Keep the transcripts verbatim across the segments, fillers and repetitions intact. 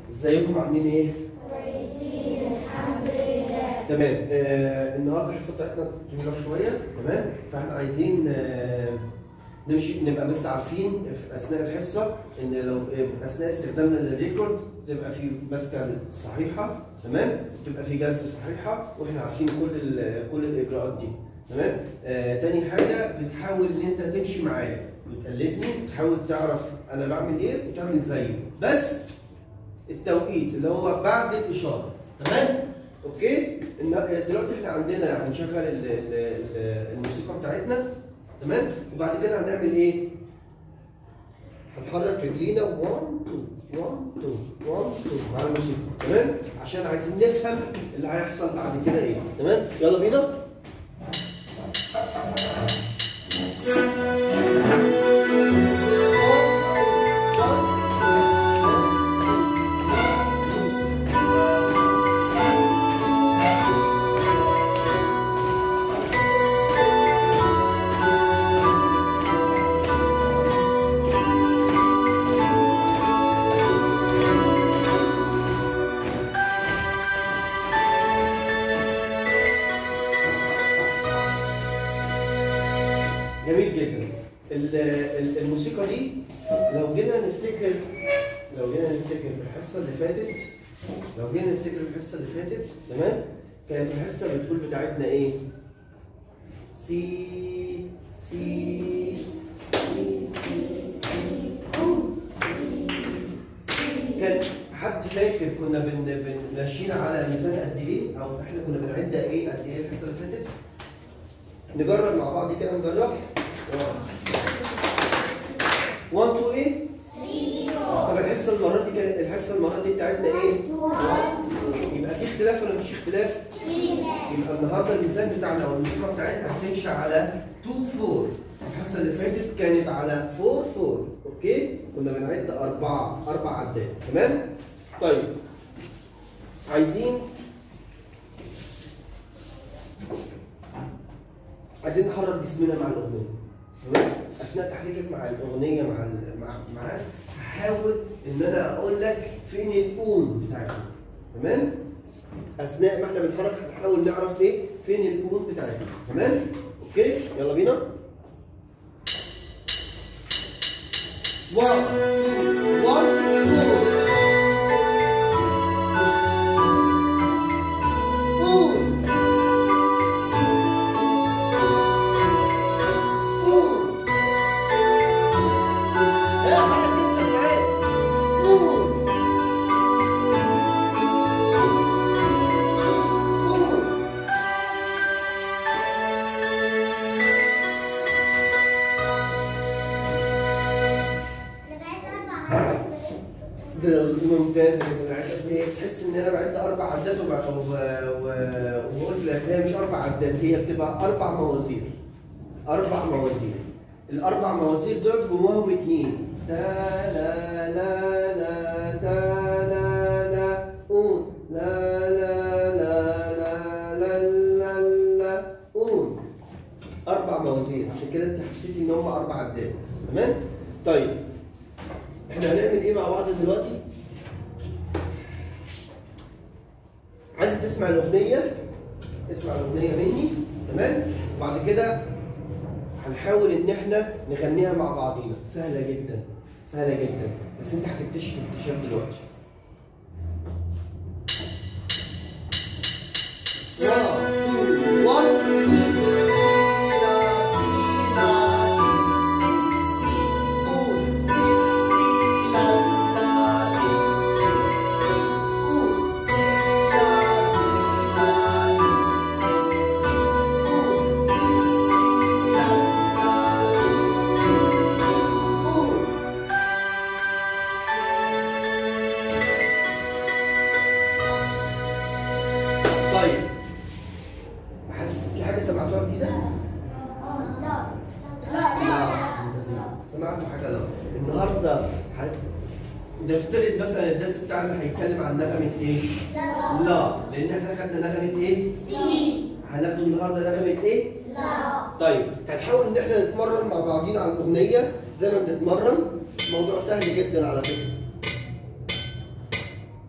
ازيكم عاملين ايه؟ كويسين الحمد لله. تمام. آه النهارده الحصه بتاعتنا طويله شويه، تمام؟ فاحنا عايزين آه نمشي نبقى بس عارفين في اثناء الحصه ان لو اثناء استخدامنا للريكورد تبقى في ماسكه صحيحه، تمام؟ تبقى في جلسه صحيحه واحنا عارفين كل كل الاجراءات دي، تمام؟ آه تاني حاجه بتحاول ان انت تمشي معايا وتقلدني وتحاول تعرف انا بعمل ايه وتعمل زيي، بس التوقيت اللي هو بعد الاشاره، تمام؟ اوكي؟ دلوقتي احنا عندنا هنشغل الموسيقى بتاعتنا، تمام؟ وبعد كده هنعمل ايه؟ هنحرك رجلينا واحد اتنين واحد اتنين واحد اتنين مع الموسيقى، تمام؟ عشان عايزين نفهم اللي هيحصل بعد كده ايه، تمام؟ يلا بينا. جميل جدا. الموسيقى دي لو جينا نفتكر لو جينا نفتكر الحصه اللي فاتت لو جينا نفتكر الحصه اللي فاتت تمام؟ كانت الحصه بتقول بتاعتنا ايه؟ سي سي سي سي سي كان حد فاكر كنا بن ماشيين على ميزان قد ايه؟ او احنا كنا بنعد ايه قد ايه الحصه اللي فاتت؟ نجرب مع بعض كده، نجرب. واحد اتنين ايه؟ طب الحصه المره دي كانت الحصه المره دي بتاعتنا ايه؟ يبقى في اختلاف ولا مفيش اختلاف؟ يبقى النهارده الميزان بتاعنا او الموسيقى بتاعتنا هتمشي على اتنين اربعة. الحصه اللي فاتت كانت على اربعة اربعة، اوكي؟ كنا بنعد اربعه اربع عدات، تمام؟ طيب عايزين عايزين نحرك جسمنا مع الاغنيه، تمام؟ اثناء تحريكك مع الاغنيه مع مع معاك هحاول ان انا اقول لك فين الاون بتاعتنا، تمام؟ اثناء ما احنا بنتحرك هنحاول نعرف ايه فين الاون بتاعتنا، تمام؟ اوكي؟ يلا بينا. واحد واحد ممتازه جدا. تحس ان انا بعد اربع عدات وبقول في الاخر هي مش اربع عدات، هي بتبقى اربع موازير. اربع موازير. الاربع موازير دول جواهم اثنين. تا لا لا لا تا لا لا اون لا لا لا لا لا لا لا اون. اربع موازير، عشان كده انت حسيتي ان هم اربع عدات، تمام؟ طيب احنا هنعمل ايه مع بعض دلوقتي؟ عايز تسمع الاغنيه، اسمع الاغنيه مني، تمام؟ وبعد كده هنحاول ان احنا نغنيها مع بعضينا. سهله جدا سهله جدا، بس انت هتكتشف اكتشاف دلوقتي. واحد اتنين نفترض مثلا الدرس بتاعنا هيتكلم عن نغمة ايه؟ لا. لا، لأن احنا خدنا نغمة ايه؟ سي. هناخد النهارده نغمة ايه؟ لا. طيب هنحاول إن احنا نتمرن مع بعضينا على الأغنية زي ما بنتمرن، الموضوع سهل جدا على فكرة.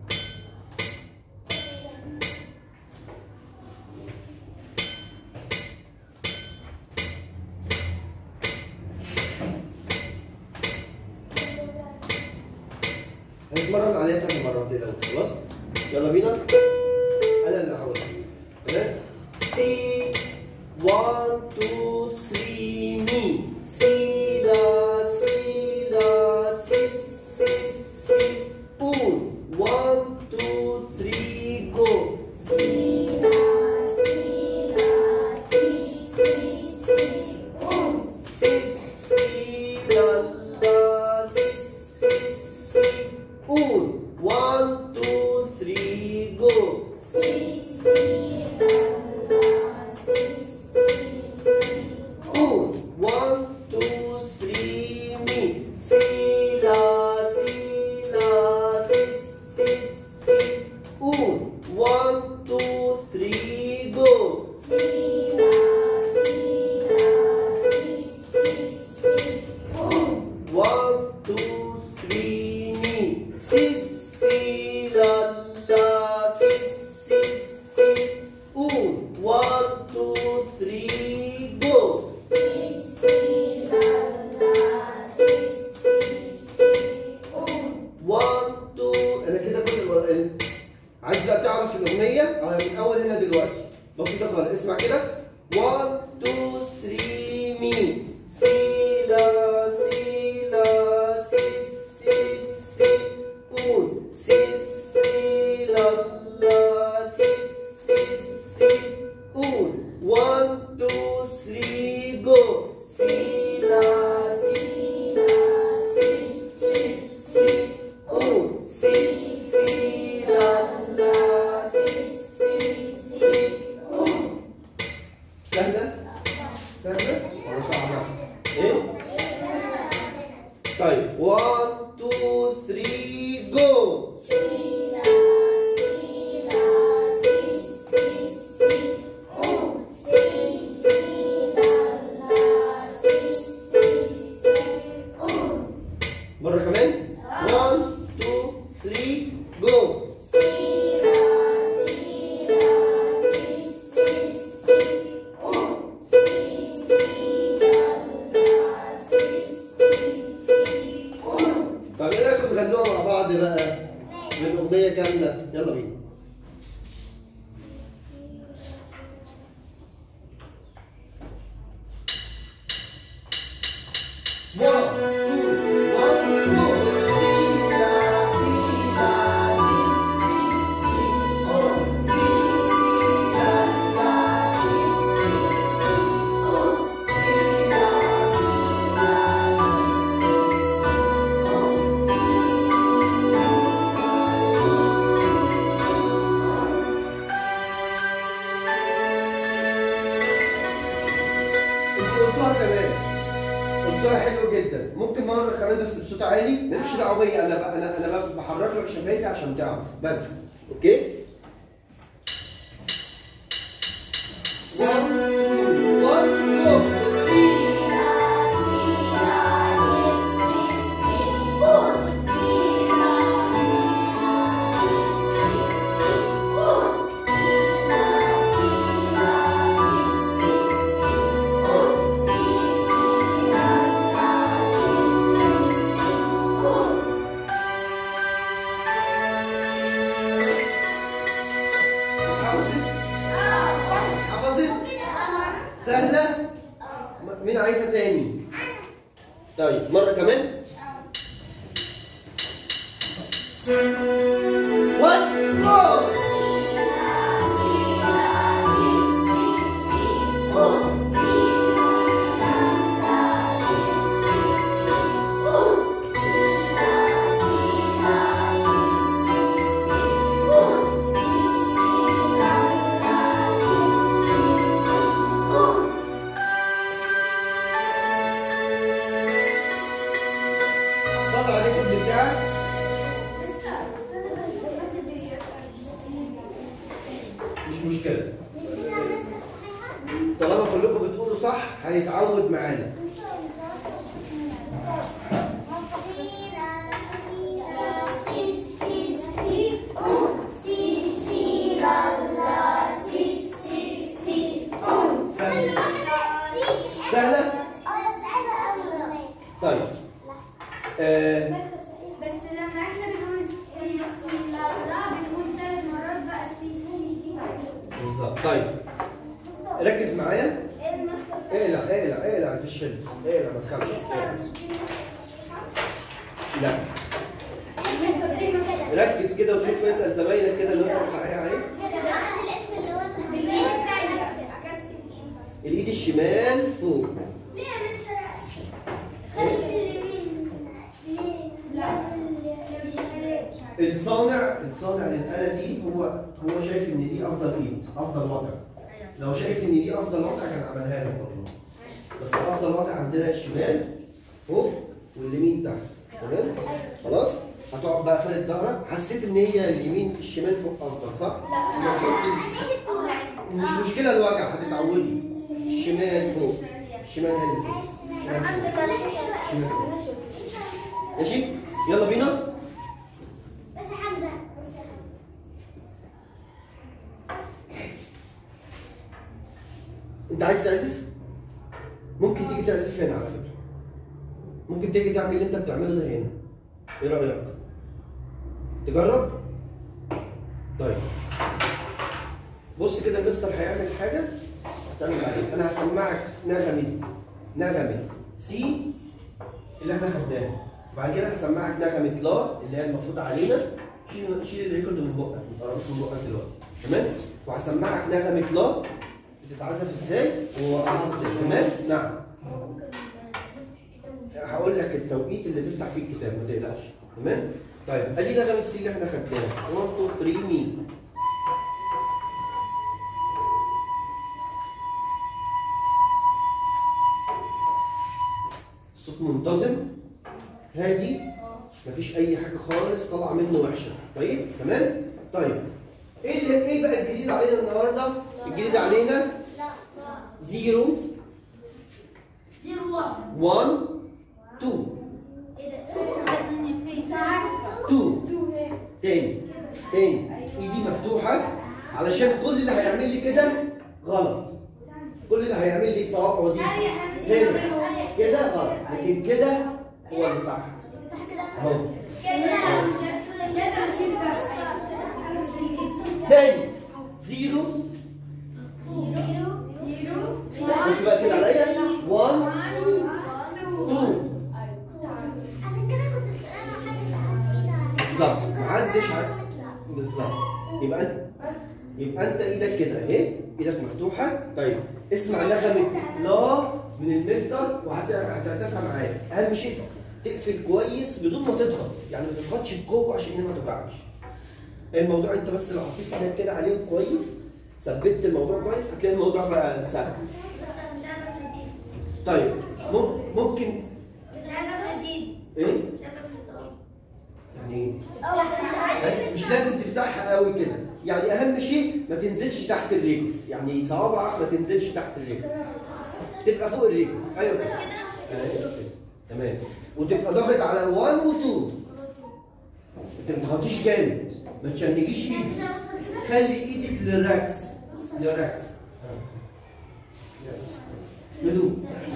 هنتمرن عليها تاني مرة كده خلاص؟ يلا بينا. أنا اللي هقولها. تمام؟ سي واحد اتنين تلاتة مي. سي لا سي لا سي سي سي. واحد اتنين تلاتة جو. سي لا سي لا سي سي سي. سي سي لا لا سي سي سي. واحد اتنين تلاتة جو. سي سي لا لا سي سي سي. واحد اتنين تلاتة مي. سي لا سي لا سي سي سي. واحد اتنين تلاتة جو. سي لا سي لا سي سي سي. واحد اتنين تلاتة مي. سي سي لا لا سي سي سي. واحد اتنين تلاتة جو. سي سي لا لا سي سي سي. واحد اتنين. انا كده كل ال... عايز بقى تعرف الاغنيه أنا من اول هنا دلوقتي بسيطه خالص. اسمع كده. واحد اتنين تلاتة مي. سي لا سي لا سي سي سي. سي سي لا لا سي سي سي. واحد اتنين تلاتة جو. سي لا سي لا سي سي سي. سي سي لا لا سي سي سي. سهلة؟ سهلة؟ ولا صعبة؟ إيه؟ طيب واحد اتنين تلاتة جو. سي لا سي لا سي سي سي. سي سي لا لا سي سي سي. مرة كمان. واحد اتنين تلاتة جو. سي لا سي لا سي سي سي. سي سي لا لا سي سي سي. طب إيه رأيكم نغنوها مع بعض بقى؟ من أغنية كاملة. يلا بينا. One, two, one, two. Si la si la si si si. Oh, si si la la si si si. Oh, si la si la si si si. Oh, si si la si. انتوا قلتوها كمان. قلتها حلو جدا. ممكن مره كمان بس بصوت عالي. مالكش دعوه بيا. انا بقى انا انا بحرك لك شفايفي عشان تعرف بس. اوكي؟ واحد اتنين واحد جو. سي لا سي لا سي سي سي. سي لا سي لا سي سي سي. سي لا سي لا سي سي سي. سي لا لا سي سي. حفظت؟ حفظت؟ سهلة؟ مين عايزة تاني؟ طيب مرة كمان. One, go! طلع عليكم بتاعك. مش مشكلة. طالما كلكم بتقولوا صح هيتعود معانا. سهلة؟ سهلة؟ طيب. آه بس لما احنا بنقول طيب ركز معايا. ايه الماسكه؟ اقلع اقلع اقلع في الشد، اقلع ما تخافش. لا ركز كده وشوف، اسال زمايلك كده النسخه صحيحه اهي. الايد الشمال فوق. ليه مش خلي اليمين؟ ليه؟ الصانع الصانع للآلة دي هو هو شايف ان دي افضل ايد، افضل وضع. لو شايف ان دي افضل وضع كان عملها لك برضه. بس افضل وضع عندنا الشمال فوق واليمين تحت. تمام؟ خلاص؟ هتقعد بقى فارد ظهرك، حسيت ان هي اليمين الشمال فوق افضل صح؟ مش مشكلة الوجع، هتتعودي. الشمال فوق. الشمال هي اللي فوق. الشمال فوق. ماشي؟ يلا بينا. بس حمزه بس حمزه انت عايز تعزف؟ ممكن تيجي تعزف هنا على فكرة. ممكن تيجي تعمل اللي انت بتعمله ده هنا. ايه رأيك؟ تجرب؟ طيب. بص كده المستر هيعمل حاجة هتعمل عليه. أنا هسمعك نغمة نغمة سي اللي احنا خدناها. بعد كده هسمعك نغمة لا اللي هي المفروض علينا. شيل شيل الريكورد من بقك، ما تقربش من بقك دلوقتي. تمام؟ وهسمعك نغمة لا بتتعزف ازاي ووقعها ازاي. تمام؟ نعم. هقول لك التوقيت اللي تفتح فيه الكتاب ما تقلقش. تمام؟ طيب ادي نغمة سي اللي احنا خدناها. واحد اتنين تلاتة مي. الصوت منتظم هادي مفيش اي حاجه خالص طالعه منه وحشه. طيب تمام. طيب ايه اللي ايه بقى الجديد علينا النهارده؟ الجديد علينا زيرو واحد اتنين اتنين تاني تاني. ايدي مفتوحه علشان كل اللي هيعمل لي كده غلط. كل اللي هيعمل لي صوابعه دي هنا كده غلط، لكن كده هو اللي صح. اهو تاني زيرو بص بقى كده عليا واحد اتنين. عشان كده كنت بتقول محدش عارف ايده. بالظبط محدش عارف بالظبط. يبقى انت يبقى انت ايدك كده اهي، ايدك مفتوحه. طيب اسمع نغمه لا من المستر وهتعزفها معايا. اهم شيء تقفل كويس بدون ما تضغط، يعني ما تضغطش بقوه عشان هي ما توجعكش. الموضوع انت بس لو حطيت ايدك كده عليهم كويس، ثبتت الموضوع كويس، هتلاقي الموضوع بقى سهل. مش عارفه افرد ايدي. طيب ممكن مش عارفه افرد ايدي. ايه؟ مش عارفه افرد صوابعي. يعني ايه؟ اه مش عارفه. مش لازم تفتحها قوي كده، يعني اهم شيء ما تنزلش تحت الرجل، يعني صوابعك ما تنزلش تحت الرجل. تبقى فوق الرجل. ايوه كده. ايوه كده. تمام. وتبقى ضاغط على واحد و اتنين. انت ما تضغطيش جامد، ما تشنجيش ايدك. خلي ايدك للركس للركس. هدوء.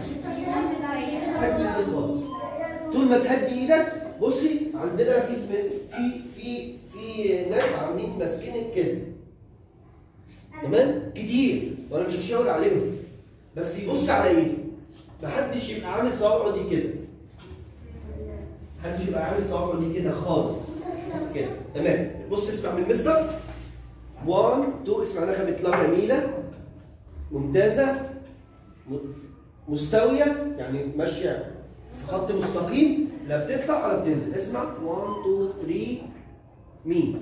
هدي الضغط. طول ما تهدي ايدك. بصي عندنا في في في في ناس عاملين ماسكينك كده. تمام؟ كتير وانا مش هشاور عليهم. بس يبص على ايده. محدش يبقى عامل صوابعه دي كده. محدش يبقى عامل صوابعه دي كده خالص. كده تمام. بص اسمع من مستر. واحد اتنين. اسمع نغمة لا جميلة ممتازة مستوية، يعني ماشية في خط مستقيم، لا بتطلع ولا بتنزل. اسمع واحد اتنين تلاتة مي.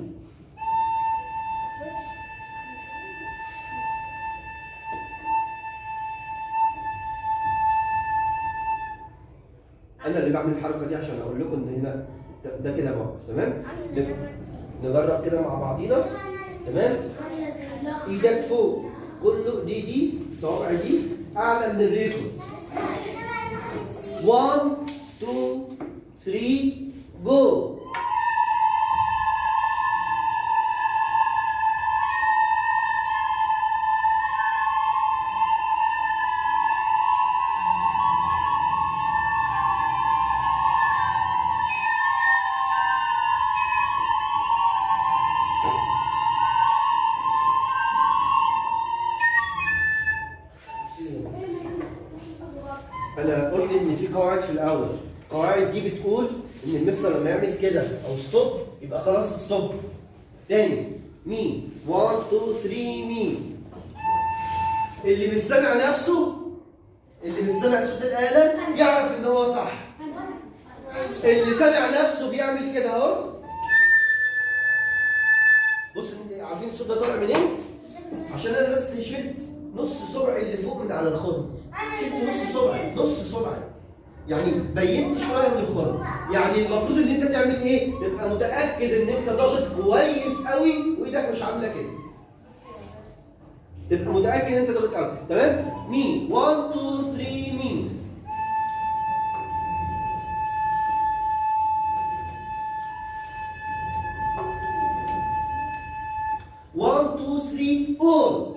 انا اللي بعمل الحركه دي عشان اقول لكم ان هنا ده كده موقف. تمام؟ نجرب كده مع بعضينا. تمام؟ ايدك فوق، كله دي دي الصوابع دي اعلى من الريكورد. واحد اتنين تلاتة جو. قواعد في الاول. القواعد دي بتقول ان المستر لما يعمل كده او ستوب يبقى خلاص ستوب. تاني مين؟ واحد اتنين تلاتة مين؟ اللي مش سامع نفسه، اللي مش سامع صوت الآلة يعرف ان هو صح. اللي سامع نفسه بيعمل كده اهو. بص عارفين الصوت ده طالع منين؟ عشان انا بس شلت نص صبع اللي فوق من على الخرم. شلت نص صبع، نص صبع. يعني بينت شويه من الخرم. يعني المفروض ان انت تعمل ايه؟ تبقى متاكد ان انت ضاغط كويس قوي وايدك مش عامله كده. تبقى متاكد ان انت ضاغط قوي، تمام؟ مين؟ واحد اتنين تلاتة مين؟ واحد اتنين تلاتة all.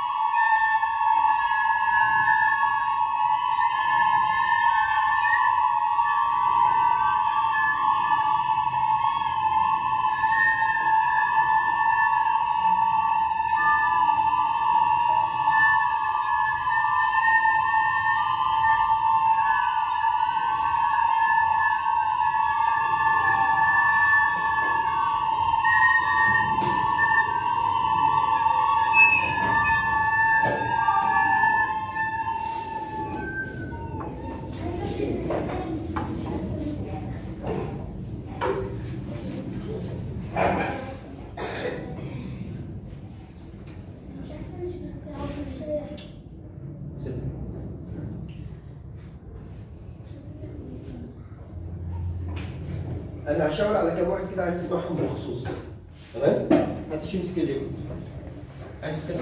انا هشاور على كام واحد كده عايز اسمعهم بالخصوص. تمام؟ محدش يمسك الليكورد. عايز كده؟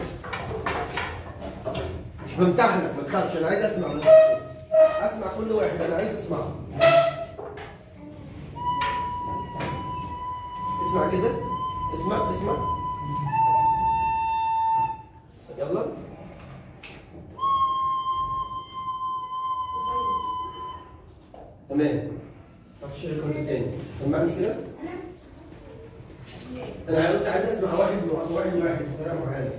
مش بمتحنك ما تخافش، انا عايز اسمع بس. اسمع كل واحد، انا عايز اسمعه. اسمع كده. اسمع اسمع. يلا. تمام. مفيش ريكورد تاني. سمعني كده. انا كنت عايز اسمع واحد واحد واحد بطريقه معينه.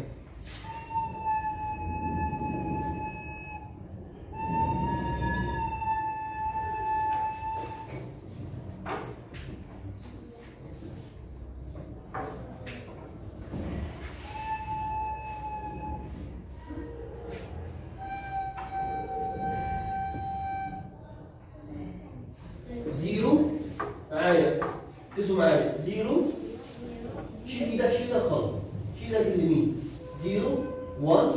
زيرو معايا، ركزوا معايا. زيرو، شيل ايدك، شيل ايدك خالص، شيل ايدك اليمين. زيرو، واحد،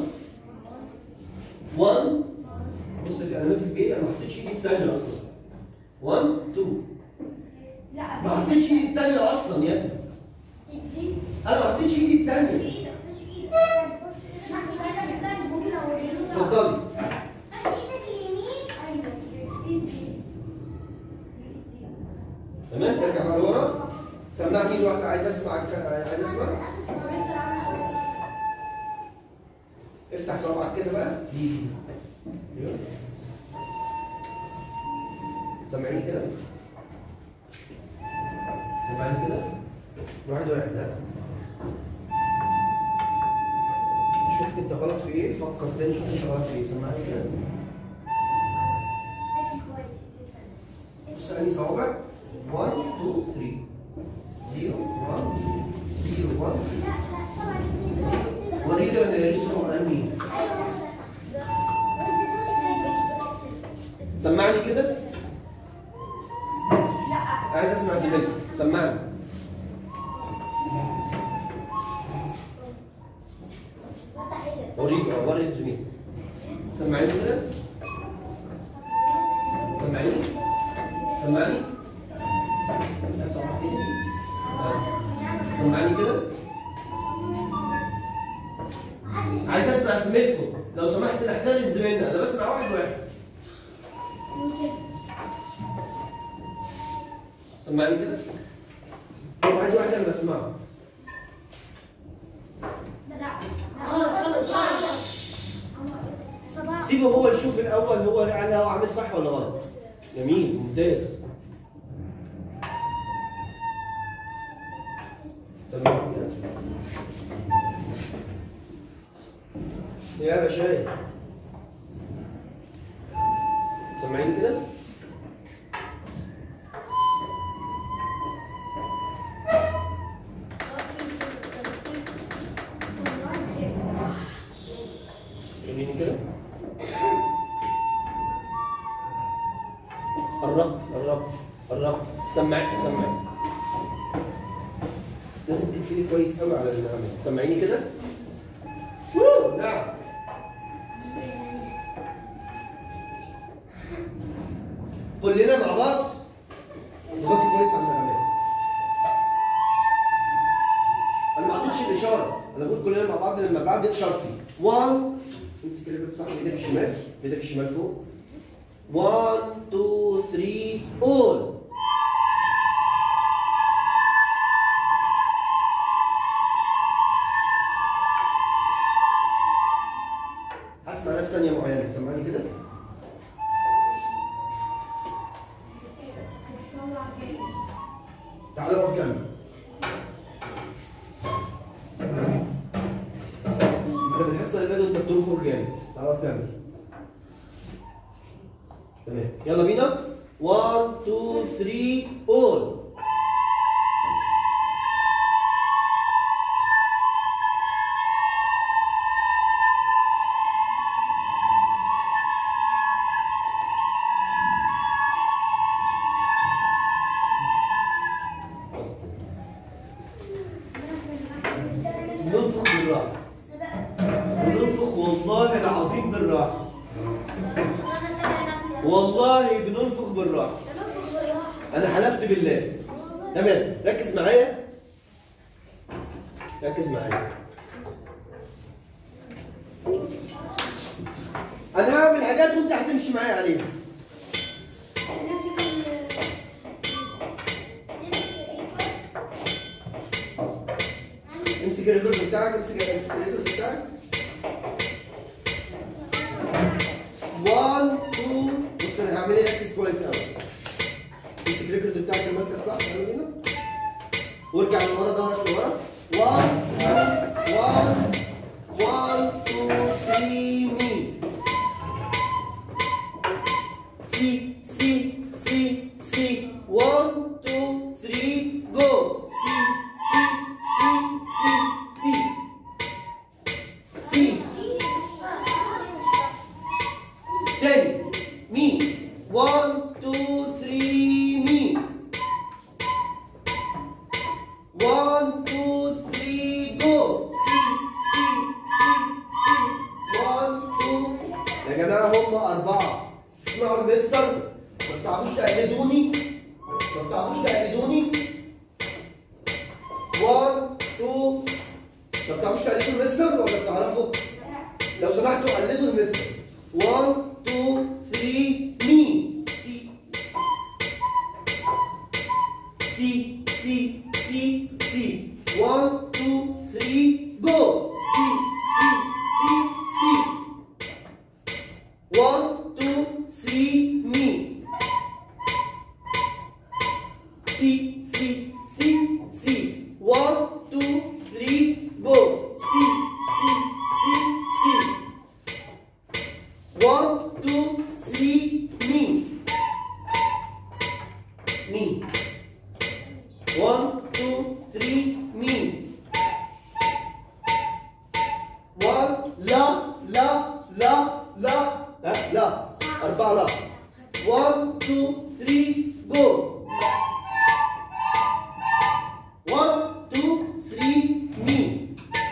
واحد. بص انا ماسك ايه؟ انا ما حطيتش ايدي الثانيه اصلا. واحد، اتنين. لا ما حطيتش ايدي الثانيه اصلا يا ابني. انا ما حطيتش ايدي الثانيه. اتفضلي. تمام؟ ارجع بقى لورا. سمعني ايد واحده، عايز اسمع، عايز اسمع. افتح صوابعك كده بقى. ايوه. سمعني كده. سمعني كده. واحد واحد. ها؟ شوف انت غلط في ايه، فكر تاني شوف انت غلط في ايه. سمعني كده. بص اني صوابعك. واحد اتنين تلاتة. زيرو واحد زيرو واحد. وريني انا يسمع اني. سمعني كده. لا عايز اسمع زميلي. سمعني. وريك وري زميلي. سمعني كده. سمعني. سمعني. سمعني كده. عايز اسمع زميلكم لو سمحت، نحترم زميلنا. انا بسمع واحد واحد. سمعني كده. واحد واحد انا بسمعه. غلط غلط غلط. سيبه هو يشوف الاول هو هو عامل صح ولا غلط. جميل ممتاز. سمعني كده. يا باشا سمعيني كده. سمعي سمعي. لازم تقفلي كويس قوي على النعمة. سمعيني كده. نعم. كلنا مع بعض نغطي كويس على النغمات. انا ما اعطيتش الاشاره، انا بقول كلنا مع بعض لما بعد اشارتي. واحد امسك الرجل صح بايدك الشمال، بايدك الشمال فوق. واحد اتنين تلاتة قول. هسمع ناس ثانيه معينه، سمعني كده. تعالى اقف جنبي. انت الحصه اللي فاتت انت بتنفخ جامد، تعالى اقف جنبي. تمام، يلا بينا. واحد اتنين تلاتة قول. ننفخ بالراحة. بننفخ والله العظيم بالراحة. والله بننفخ بالراحة. أنا حلفت بالله. تمام، ركز معايا. ركز معايا. أنا هعمل حاجات وأنت هتمشي معايا عليها. امسك الريكورد بتاعك، امسك امسك الريكورد بتاعك. واحد اتنين بص انا هعمل ايه، ركز كويس قوي. امسك الريكورد بتاعك الماسكه الصح، يلا بينا. وارجع لورا، ظهرك لورا. واحد واحد واحد اتنين تلاتة مي. سي سي سي سي. واحد اتنين تلاتة جو. سي سي سي سي سي. تاني مي. واحد اتنين تلاتة مي. واحد اتنين تلاتة جو. سي سي سي سي. واحد اتنين. يا جماعة هم أربعة. اسمعوا المستر، ما بتعرفوش تقلدوني، ما بتعرفوش تقلدوني. واحد اتنين. ما بتعرفوش تقلدوا المستر ولا بتعرفوا؟ لو سمحتوا قلدوا المستر. واحد اتنين تلاتة مي. سي سي سي سي سي. واحد اتنين تلاتة جو. سي سي سي سي. واحد اتنين تلاتة مي. سي سي سي سي. واحد اتنين تلاتة جو. سي سي سي سي. واحد اتنين تلاتة مي. مي. واحد اتنين تلاتة مي. واحد. لا لا لا لا لا لا. أربعة لا. واحد اتنين تلاتة جو. واحد اتنين تلاتة مي.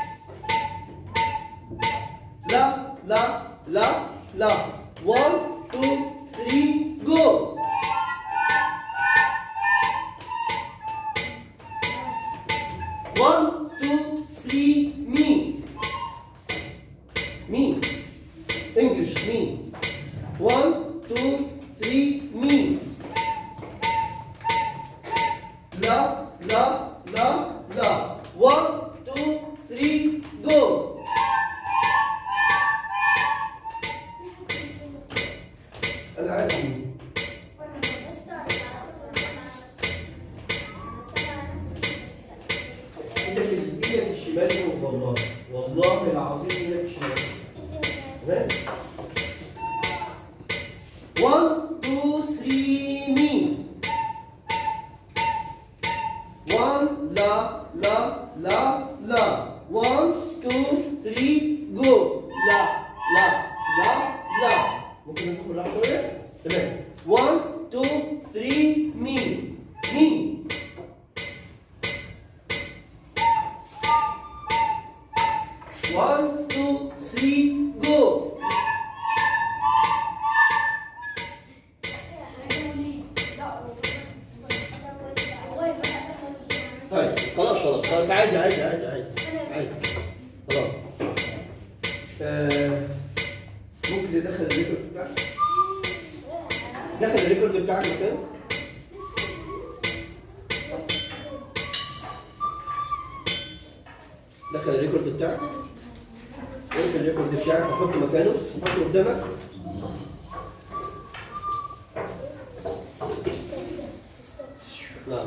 لا لا لا لا. واحد اتنين تلاتة جو. واحد اتنين تلاتة مي. مي. انجلش مي. واحد اتنين تلاتة مي. لا لا لا لا. واحد اتنين تلاتة جو. أنا عارف مين. إيدك إيدك الشمال فوق والله، والله العظيم إيدك الشمال. تمام؟ واحد اتنين تلاتة مي. واحد. لا لا لا لا. واحد اتنين تلاتة جو. لا لا لا لا. ممكن نفك بالراحة شوية؟ تمام. واحد اتنين تلاتة مي. مي. واحد اتنين تلاتة جو. طيب خلاص خلاص خلاص عادي عادي عادي عادي عادي خلاص. آه ممكن تدخل الريكورد بتاعك؟ دخل الريكورد بتاعك مكان؟ دخل الريكورد بتاعك؟ اقفل الريكورد بتاعك وحطه مكانه وحطه قدامك. نعم.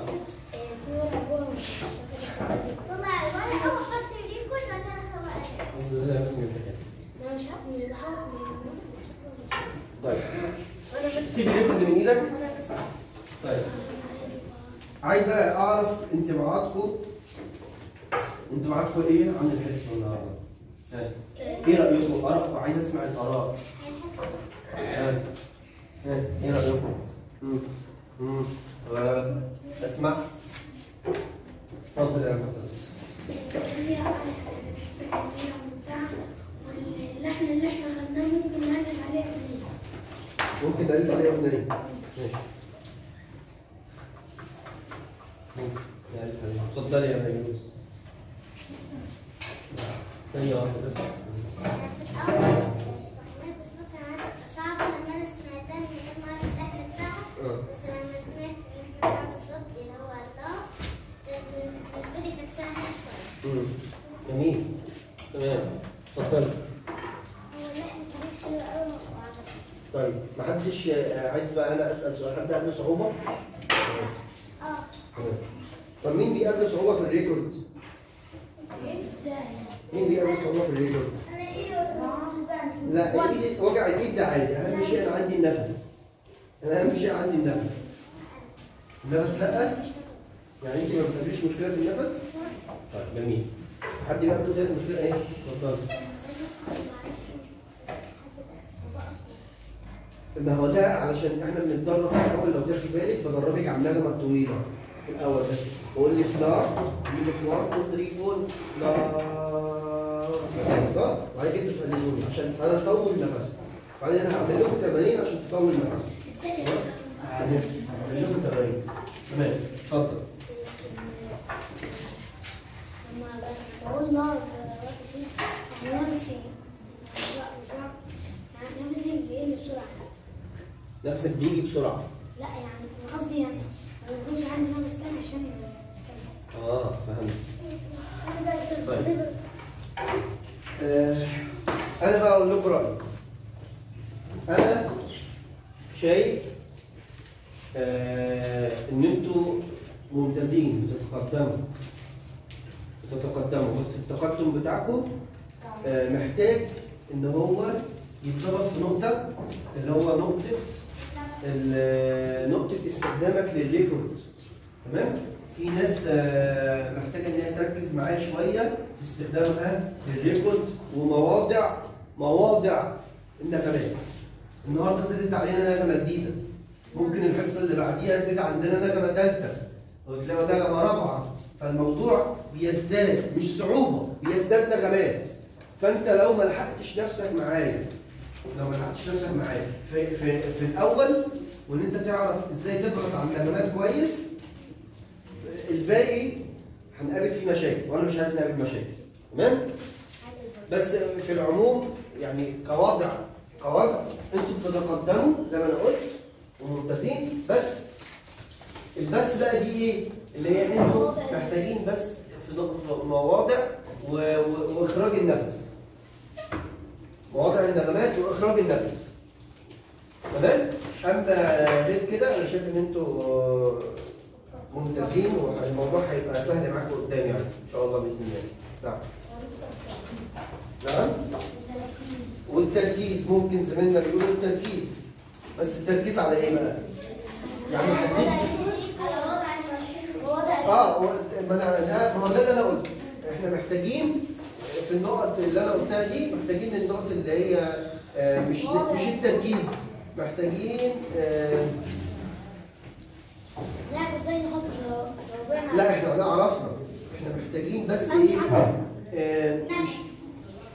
طلع الورقة وحط الريكورد وبعد كده خلاص. ازاي بس من المكان؟ انا مش هعمل طيب سيب الريكورد من ايدك. طيب عايز اعرف انطباعاتكم انطباعاتكم ايه عن الحصه النهارده؟ ها ايه رايكم؟ اراء عايز اسمع الاراء. ها ها ايه رايكم؟ امم امم اسمع. اتفضل يا مهندس. اللحن اللي احنا غناه ممكن نعلم عليه اغنيه. ممكن نألف عليه اغنيه. ماشي. اتفضلي يا مهندس. ثانية واحدة بس. في الأول كنت فاكرة إنها صعبة لما أنا سمعتها من غير ما أعرف اللحن بتاعها، بس لما سمعت اللحن بتاعها بالظبط اللي هو الله كانت بالنسبة لي كانت سهلة شوية. امم جميل. تمام. اتفضلي. هو اللحن كان حلو أوي وعجبني. طيب محدش عايز بقى أنا أسأل سؤال، حد عنده صعوبة؟ اه. طب مين بيقابله صعوبة في الريكورد؟ ازاي؟ مين بيقابله صعوبة في الريكورد؟ أنا إيدي وجعت. لا ايدي وجع الايد ده عادي، اهم شيء انا عندي النفس. انا اهم شيء عندي النفس. النفس لا؟ يعني انت ما بتقابليش مشكله في النفس؟ طيب جميل. حد بيقابله ده مشكله ايه؟ اتفضل. ما هو ده علشان احنا بنتدرب في الاول، لو تاخدي بالك بدربك على النغمه الطويله في الاول بس. بقول لك لا، اجيب لك واحد اتنين تلاتة اربعة لا صح؟ وبعد كده تقللوني عشان انا اطول نفسي. بعدين انا هعمل لكم تمارين عشان تطول نفسك. هعمل لكم تمارين. تمام، اتفضل. لما بقول لا نفسي لا مش بعرف يعني نفسي بيقل بسرعة. نفسك بيجي بسرعه. لا يعني قصدي يعني ما بيكونش عندي نفس تاني عشان اه فهمت. طيب. آه انا بقى اقول لكم رايي. انا شايف آه ان انتوا ممتازين، بتتقدموا بتتقدموا بس التقدم بتاعكم آه محتاج ان هو يتظبط في نقطه، اللي هو نقطه نقطه استخدامك للريكورد. تمام؟ في ناس آه محتاجه ان هي تركز معايا شويه في استخدامها للريكورد ومواضع مواضع النغمات. النهارده زادت علينا نغمه جديده، ممكن الحصه اللي بعديها تزيد عندنا نغمه ثالثه او تلاقوا نغمه رابعه، فالموضوع بيزداد مش صعوبه، بيزداد نغمات. فانت لو ما لحقتش نفسك معايا لو ما لحقتش نفسك معايا في, في, في الاول، وان انت تعرف ازاي تضغط على النغمات كويس، الباقي هنقابل فيه مشاكل وانا مش عايز نقابل مشاكل. تمام؟ بس في العموم يعني كوضع كوضع انتوا بتتقدموا زي ما انا قلت وممتازين، بس البس بقى دي ايه؟ اللي هي انتوا محتاجين بس في مواضع واخراج النفس. مواضع النغمات واخراج النفس. تمام؟ اما غير كده انا شايف ان انتوا ممتازين والموضوع هيبقى سهل معاكم قدام يعني ان شاء الله باذن الله. نعم. نعم؟ والتركيز ممكن زميلنا بيقول التركيز، بس التركيز على ايه بقى؟ يعني حددت اه ما انا ده ما هو ده اللي انا قلته. احنا محتاجين في النقط اللي انا قلتها دي، محتاجين النقط اللي هي آه مش مش التركيز، محتاجين آه نعرف ازاي نحط صوابعنا. لا احنا لا عرفنا، احنا محتاجين بس ايه؟ آه مش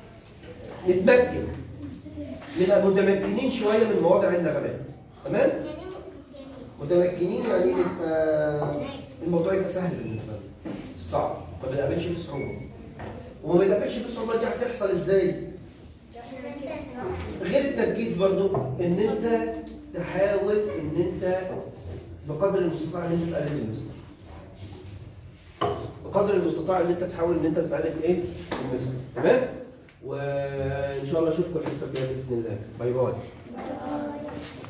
نتمكن نبقى متمكنين شويه من مواضع النغمات. تمام؟ يعني متمكنين يعني نبقى الموضوع يبقى سهل بالنسبه لنا، مش صعب، ما بنقابلش فيه صعوبه. وما بنقابلش فيه صعوبه دي هتحصل ازاي؟ غير التركيز برضو ان انت تحاول ان انت بقدر المستطاع ان انت تقلل المستر. بقدر المستطاع ان انت تحاول ان انت تقلل ايه؟ المستر. تمام؟ وان شاء الله اشوفكم الحصه الجايه باذن الله. باي باي.